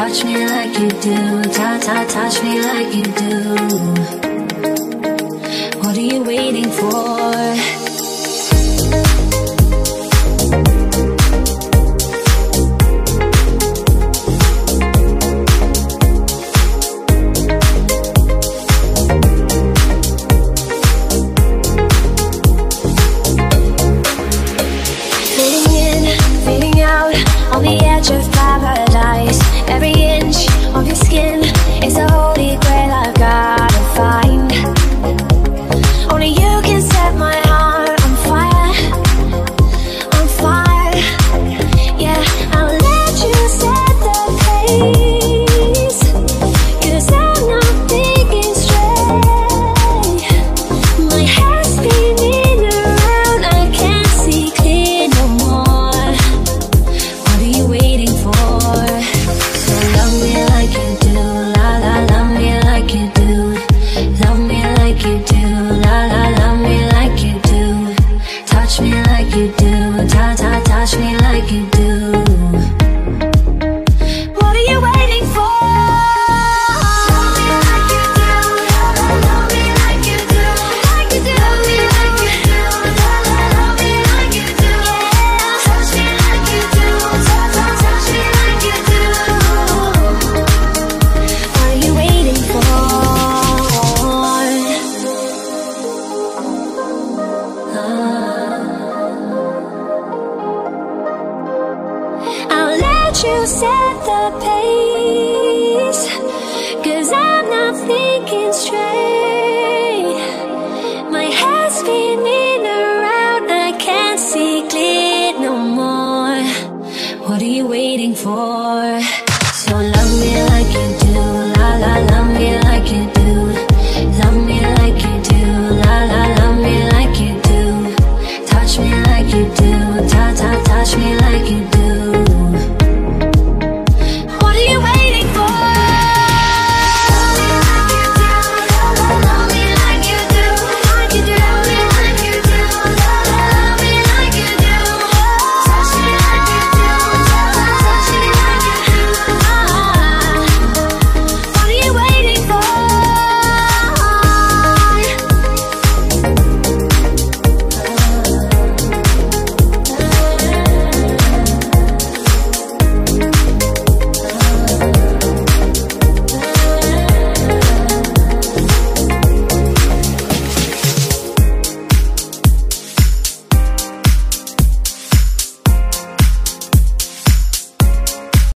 touch me like you do, touch me like you do. What are you waiting for? On the edge of paradise, every inch of your skin is a holy grail I've gotta find. Only you can set my heart on fire, on fire. Yeah, I'll let you set the pace, 'cause I'm not thinking straight. My head's spinning around, I can't see clear no more. Waiting for, so love me like you do, la la, love me like you do, love me like you do, la la, love me like you do, touch me like you do, touch me like you do. What are you waiting for? Love me like you do, love me like you do, like you do, love me like you do, la la, love me like you do, touch me like you do, touch me like you do. What are you waiting for? I'll let you set the pace, 'cause I'm not thinking straight. My head's spinning around, I can't see clear no more. What are you waiting for?